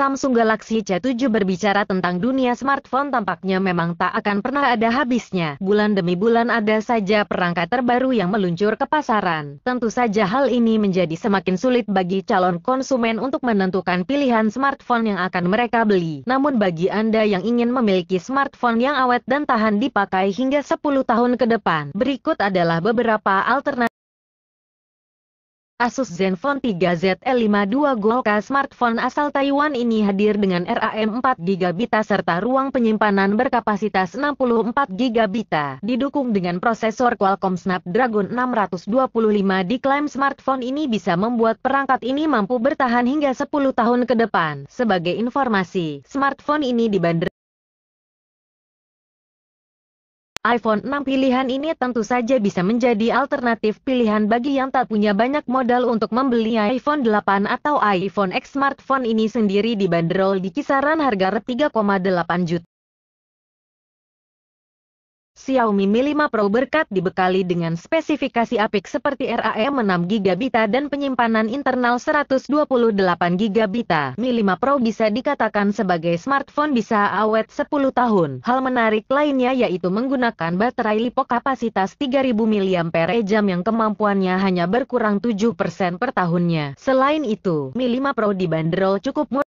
Samsung Galaxy C7 berbicara tentang dunia smartphone tampaknya memang tak akan pernah ada habisnya. Bulan demi bulan ada saja perangkat terbaru yang meluncur ke pasaran. Tentu saja hal ini menjadi semakin sulit bagi calon konsumen untuk menentukan pilihan smartphone yang akan mereka beli. Namun bagi Anda yang ingin memiliki smartphone yang awet dan tahan dipakai hingga 10 tahun ke depan, berikut adalah beberapa alternatif. Asus Zenfone 3 ZL52 Gold K. Smartphone asal Taiwan ini hadir dengan RAM 4GB serta ruang penyimpanan berkapasitas 64GB. Didukung dengan prosesor Qualcomm Snapdragon 625. Diklaim smartphone ini bisa membuat perangkat ini mampu bertahan hingga 10 tahun ke depan. Sebagai informasi, smartphone ini dibanderol iPhone 6. Pilihan ini tentu saja bisa menjadi alternatif pilihan bagi yang tak punya banyak modal untuk membeli iPhone 8 atau iPhone X. Smartphone ini sendiri dibanderol di kisaran harga Rp3,8 juta. Xiaomi Mi 5 Pro berkat dibekali dengan spesifikasi apik seperti RAM 6GB dan penyimpanan internal 128GB. Mi 5 Pro bisa dikatakan sebagai smartphone bisa awet 10 tahun. Hal menarik lainnya yaitu menggunakan baterai lipo kapasitas 3000 mAh yang kemampuannya hanya berkurang 7% per tahunnya. Selain itu, Mi 5 Pro dibanderol cukup murah.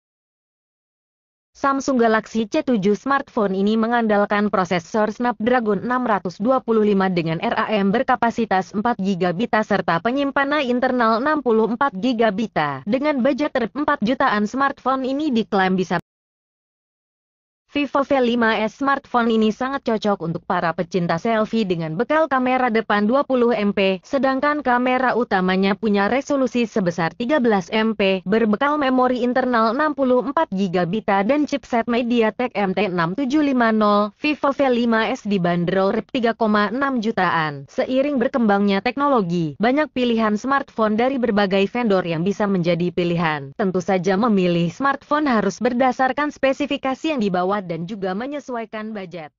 Samsung Galaxy C7 smartphone ini mengandalkan prosesor Snapdragon 625 dengan RAM berkapasitas 4GB serta penyimpanan internal 64GB. Dengan budget Rp4 jutaan, smartphone ini diklaim bisa. Vivo V5S. Smartphone ini sangat cocok untuk para pecinta selfie dengan bekal kamera depan 20MP, sedangkan kamera utamanya punya resolusi sebesar 13MP, berbekal memori internal 64GB dan chipset MediaTek MT6750. Vivo V5S dibanderol Rp3,6 jutaan. Seiring berkembangnya teknologi, banyak pilihan smartphone dari berbagai vendor yang bisa menjadi pilihan. Tentu saja memilih smartphone harus berdasarkan spesifikasi yang dibawa dan juga menyesuaikan budget.